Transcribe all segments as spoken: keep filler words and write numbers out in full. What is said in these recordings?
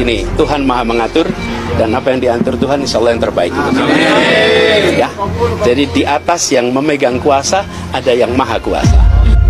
begini, Tuhan Maha mengatur dan apa yang diatur Tuhan insya Allah yang terbaik. Ya, jadi di atas yang memegang kuasa ada yang Maha Kuasa.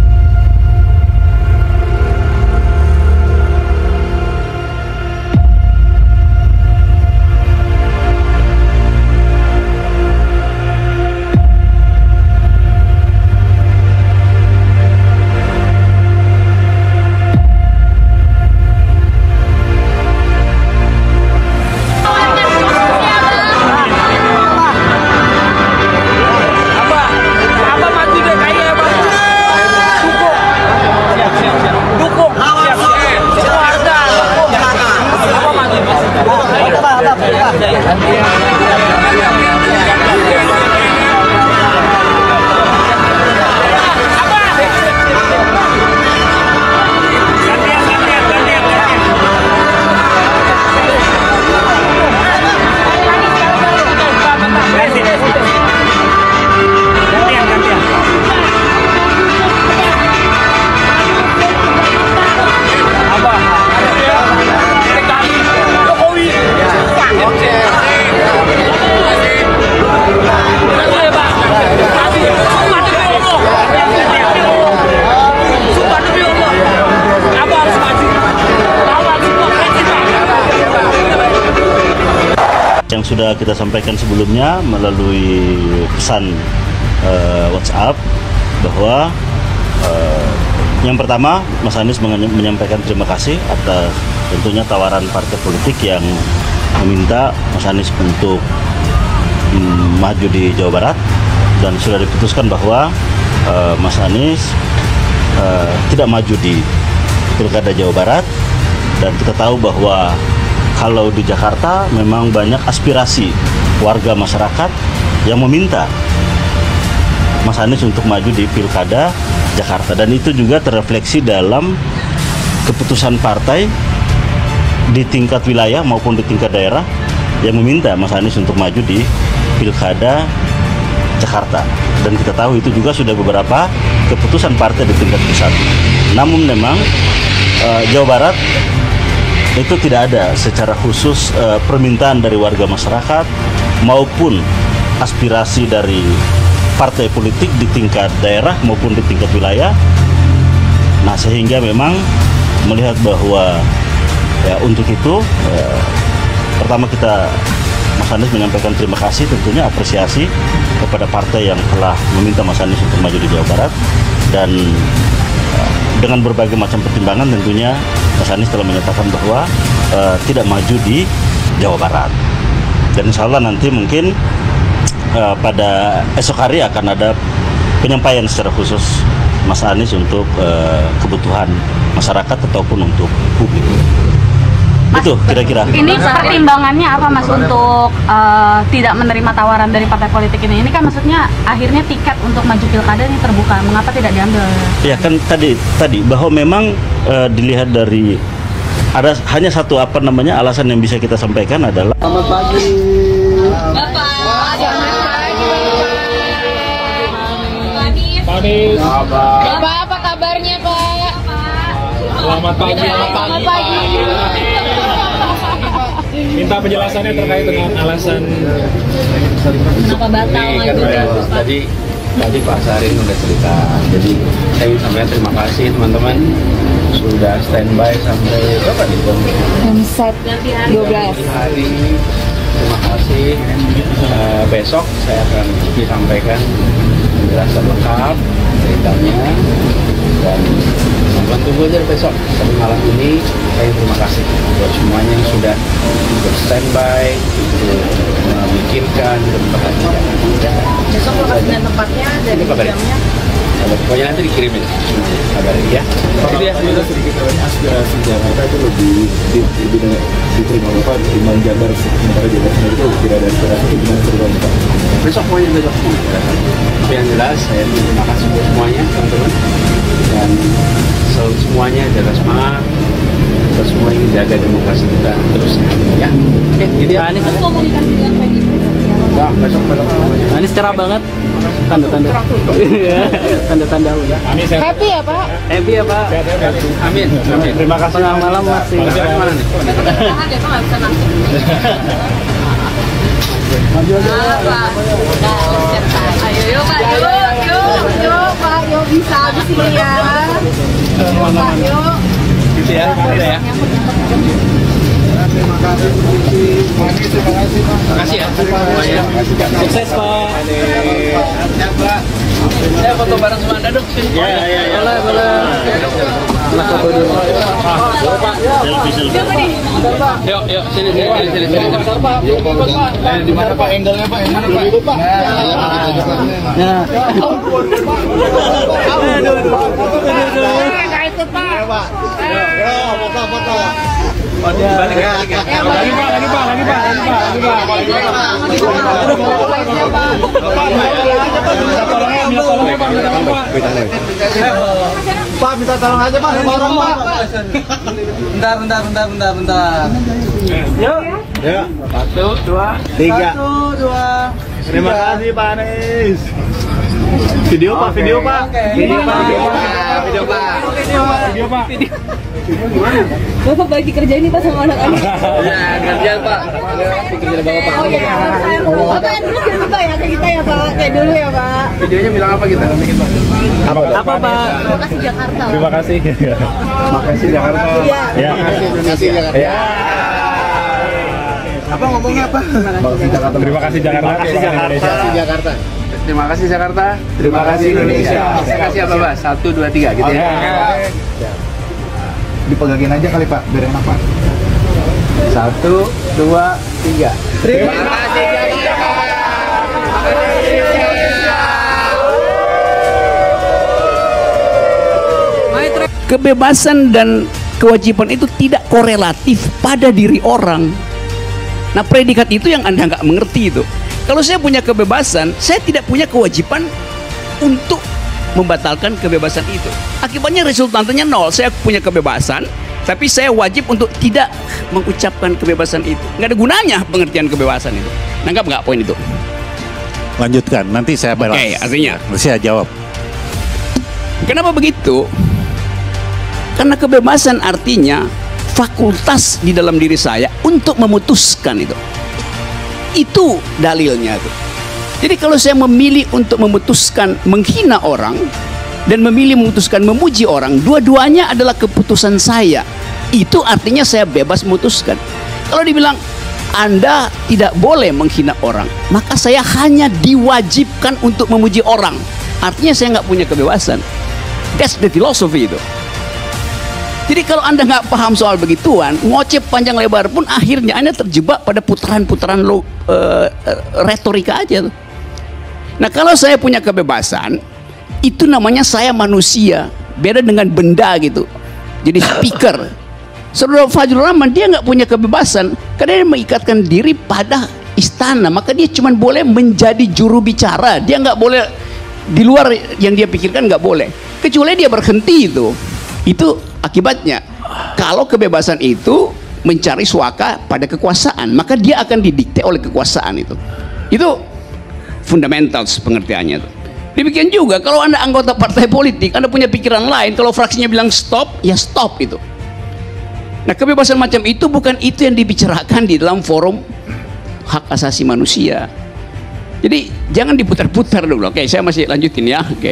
Yang sudah kita sampaikan sebelumnya melalui pesan uh, WhatsApp bahwa uh, yang pertama Mas Anies menyampaikan terima kasih atas tentunya tawaran partai politik yang meminta Mas Anies untuk um, maju di Jawa Barat, dan sudah diputuskan bahwa uh, Mas Anies uh, tidak maju di Pilkada Jawa Barat. Dan kita tahu bahwa kalau di Jakarta memang banyak aspirasi warga masyarakat yang meminta Mas Anies untuk maju di Pilkada Jakarta, dan itu juga terrefleksi dalam keputusan partai di tingkat wilayah maupun di tingkat daerah yang meminta Mas Anies untuk maju di Pilkada Jakarta. Dan kita tahu itu juga sudah beberapa keputusan partai di tingkat pusat. Namun memang uh, Jawa Barat itu tidak ada secara khusus uh, permintaan dari warga masyarakat maupun aspirasi dari partai politik di tingkat daerah maupun di tingkat wilayah. Nah, sehingga memang melihat bahwa ya, untuk itu uh, pertama kita Mas Anies menyampaikan terima kasih, tentunya apresiasi kepada partai yang telah meminta Mas Anies untuk maju di Jawa Barat, dan uh, dengan berbagai macam pertimbangan tentunya Mas Anies telah menyatakan bahwa uh, tidak maju di Jawa Barat. Dan insya Allah nanti mungkin uh, pada esok hari akan ada penyampaian secara khusus Mas Anies untuk uh, kebutuhan masyarakat ataupun untuk publik. Mas, itu kira-kira. Ini pertimbangannya apa Mas untuk uh, tidak menerima tawaran dari partai politik ini? Ini kan maksudnya akhirnya tiket untuk maju pilkada ini terbuka. Mengapa tidak diambil? Ya kan tadi tadi bahwa memang uh, dilihat dari ada hanya satu apa namanya alasan yang bisa kita sampaikan adalah. Selamat pagi. Bapak. Selamat pagi. Manis. Bapak, apa kabarnya Pak? Selamat pagi. Selamat pagi. Minta penjelasannya terkait dengan alasan Kenapa batal maju? Tadi tadi Pak Sarin udah cerita. Jadi saya ingin sampaikan terima kasih teman-teman sudah standby sampai berapa nih? Set dua belas hari. Terima kasih. Uh, besok saya akan disampaikan penjelasan lengkap ceritanya, dan teman-teman tunggu aja besok. Tapi malam ini saya terima kasih buat semuanya yang sudah berstandby, untuk memikirkan, untuk memperhatikan. Besok lokasi dan tempatnya dari jamnya. Ada pokoknya nanti dikirimin kabarin ya. Itu ya sedikit aspirasi Jakarta itu lebih lebih diterima Bapak ketimbang Jabar, sementara Jabar sendiri itu tidak ada aspirasi, itu gimana cerita Bapak? Besok pokoknya besok semua. Tapi yang jelas saya terima kasih buat semuanya teman-teman, dan selalu semuanya jaga semangat. Kita semua ingin jaga demokrasi kita terus ya. Oke, jadi Anies komunikasi dengan P D I. besok besok. Anies cerah banget. Tanda-tanda. Tanda-tanda udah. Amin, sehat. Happy ya Pak? Happy ya Pak. Sehat, sehat. Amin. Amin. Terima kasih. Tengah malam masih. Makasih, Pak. Mana nih? Tahan ya Pak, nggak bisa langsung. Maju aja. Apa? Udah, santai. Ayo yuk Pak, yuk, yuk, yuk Pak, yuk bisa di sini ya. Yuk Pak, yuk. Gitu ya. Udah ya. Terima kasih, terima kasih, Makasih ya. Semuanya. Sukses, Pak. Pak. Saya foto bareng sama Anda dong. Ya, ya, ya. Boleh, boleh. Nah, foto dulu. Selfie, selfie. Yuk, yuk, sini, sini, sini, sini, sini. Eh, di mana Pak? Angle-nya Pak? Yang mana Pak? Nah. Nggak ikut Pak. Balik, balik ya. Lagi, Pak, lagi, Pak, lagi, Pak, lagi, Pak, lagi, Pak. Minta tolongnya, Pak, minta tolong, Pak. Pak, minta tolong aja Pak, sama orang Pak. Bentar, bentar, bentar, bentar, bentar. Yuk. Ya, Satu, dua, tiga. Satu, dua. Terima kasih Pak Anies. Video Pak, video Pak. Video Pak, video Pak. Video, Pak. Bapak bagi kerja ini Pak sama anak-anak. Ya, kerjaan Pak. Bikin dari bawah Pak. Oh iya, Bapak yang dulu jangan lupa ya ke kita ya Pak, kayak dulu ya Pak. Videonya bilang apa kita? Apa, Apa Pak? Terima kasih Jakarta. Terima kasih. Makasih Jakarta. Iya. Ya. Terima kasih Jakarta. Ya. Apa ngomongnya apa? Makasih Jakarta. Terima kasih Jakarta. Terima kasih Indonesia. Jakarta. Terima kasih Jakarta. Terima kasih Indonesia. Saya kasih apa Pak? Satu, dua, tiga gitu ya. Dipegangin aja kali Pak, biar enak Pak. Satu, dua, tiga. Terima kasih Jakarta. Kebebasan dan kewajiban itu tidak korelatif pada diri orang. Nah, predikat itu yang Anda nggak mengerti itu. Kalau saya punya kebebasan, saya tidak punya kewajiban untuk membatalkan kebebasan itu. Akibatnya resultantenya nol. Saya punya kebebasan, tapi saya wajib untuk tidak mengucapkan kebebasan itu. Nggak ada gunanya pengertian kebebasan itu. Nanggap nggak poin itu? Lanjutkan, nanti saya balas. Oke, artinya Saya jawab. kenapa begitu? Karena kebebasan artinya fakultas di dalam diri saya untuk memutuskan itu. Itu dalilnya tuh. Jadi kalau saya memilih untuk memutuskan menghina orang dan memilih memutuskan memuji orang, dua-duanya adalah keputusan saya. Itu artinya saya bebas memutuskan. Kalau dibilang Anda tidak boleh menghina orang, maka saya hanya diwajibkan untuk memuji orang. Artinya saya nggak punya kebebasan. That's the philosophy itu. Jadi kalau Anda nggak paham soal begituan, ngoceh panjang lebar pun akhirnya Anda terjebak pada putaran-putaran lo, uh, uh, retorika aja tuh. Nah, kalau saya punya kebebasan, itu namanya saya manusia, beda dengan benda gitu. Jadi speaker. Saudara Fajrul Rahman, dia nggak punya kebebasan karena dia mengikatkan diri pada istana, maka dia cuma boleh menjadi juru bicara. Dia nggak boleh di luar yang dia pikirkan, nggak boleh. Kecuali dia berhenti itu. Itu akibatnya. Kalau kebebasan itu mencari suaka pada kekuasaan, maka dia akan didikte oleh kekuasaan itu. Itu fundamental pengertiannya itu. Demikian juga kalau Anda anggota partai politik, Anda punya pikiran lain, kalau fraksinya bilang stop, ya stop itu. Nah, kebebasan macam itu bukan itu yang dibicarakan di dalam forum hak asasi manusia. Jadi jangan diputar-putar dulu. Oke, saya masih lanjutin ya. Oke.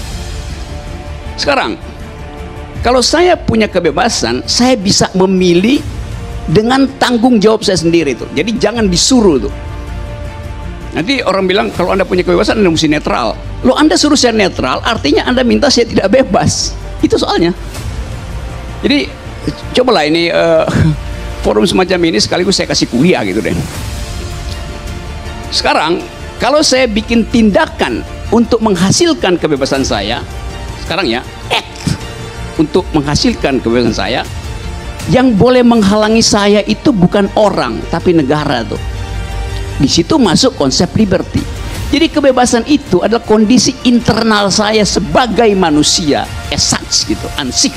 Sekarang, kalau saya punya kebebasan, saya bisa memilih dengan tanggung jawab saya sendiri tuh. Jadi jangan disuruh tuh. Nanti orang bilang kalau Anda punya kebebasan Anda mesti netral. Loh, Anda suruh saya netral, artinya Anda minta saya tidak bebas. Itu soalnya. Jadi cobalah ini uh, forum semacam ini sekaligus saya kasih kuliah gitu deh. Sekarang kalau saya bikin tindakan untuk menghasilkan kebebasan saya, sekarang ya, act untuk menghasilkan kebebasan saya, yang boleh menghalangi saya itu bukan orang tapi negara tuh. Di situ masuk konsep liberty. Jadi kebebasan itu adalah kondisi internal saya sebagai manusia, as such gitu, ansik.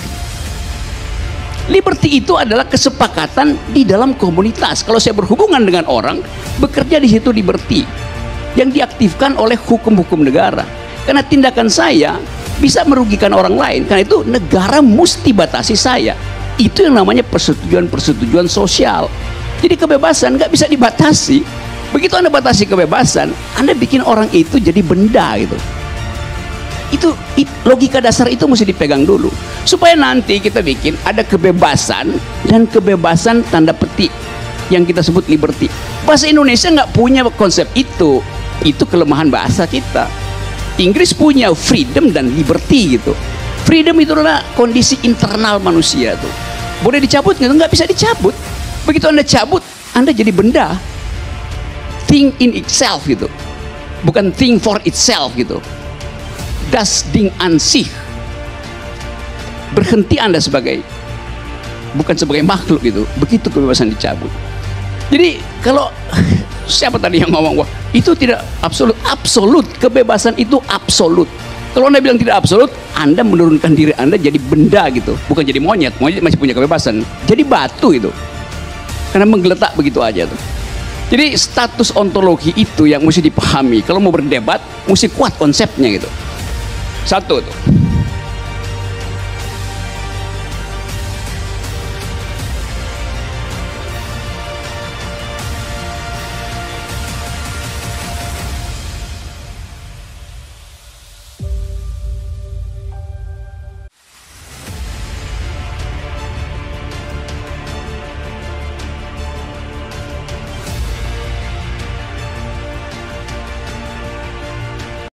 Liberty itu adalah kesepakatan di dalam komunitas. Kalau saya berhubungan dengan orang, bekerja di situ liberty. yang diaktifkan oleh hukum-hukum negara. Karena tindakan saya bisa merugikan orang lain, karena itu negara mesti batasi saya. Itu yang namanya persetujuan-persetujuan sosial. Jadi kebebasan nggak bisa dibatasi. Begitu Anda batasi kebebasan, Anda bikin orang itu jadi benda gitu. Itu it, logika dasar itu mesti dipegang dulu, supaya nanti kita bikin ada kebebasan dan kebebasan tanda petik yang kita sebut liberty. Bahasa Indonesia nggak punya konsep itu. Itu kelemahan bahasa kita. Inggris punya freedom dan liberty gitu. Freedom itu adalah kondisi internal manusia tuh. Boleh dicabut nggak? Nggak bisa dicabut. Begitu Anda cabut, Anda jadi benda. Think in itself gitu, bukan think for itself gitu. Das Ding an sich. Berhenti Anda sebagai, bukan sebagai makhluk gitu. Begitu kebebasan dicabut. Jadi kalau siapa tadi yang ngomong, wah itu tidak absolut. Absolut, kebebasan itu absolut. Kalau Anda bilang tidak absolut, Anda menurunkan diri Anda jadi benda gitu, bukan jadi monyet. Monyet masih punya kebebasan. Jadi batu itu, karena menggeletak begitu aja tuh. Jadi status ontologi itu yang mesti dipahami. Kalau mau berdebat, mesti kuat konsepnya gitu. Satu tuh.